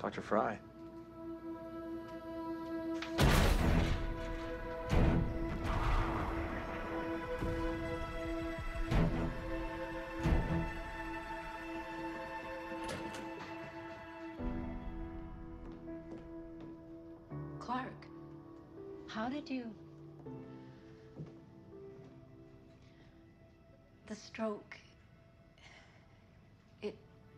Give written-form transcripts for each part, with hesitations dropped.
Dr. Fry. Clark, how did you... The stroke... It...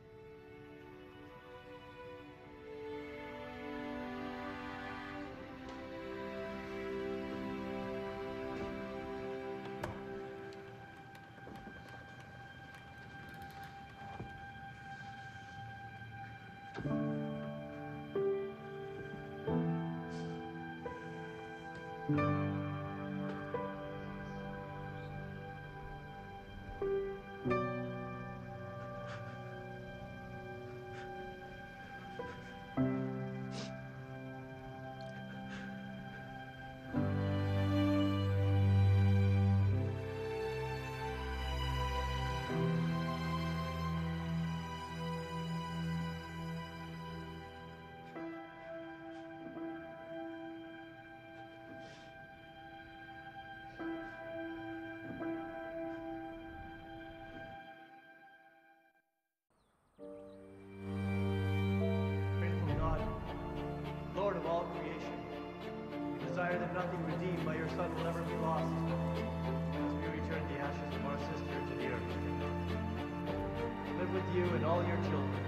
Faithful God, Lord of all creation, we desire that nothing redeemed by your Son will ever be lost, as we return the ashes of our sister to the earth. Live with you and all your children,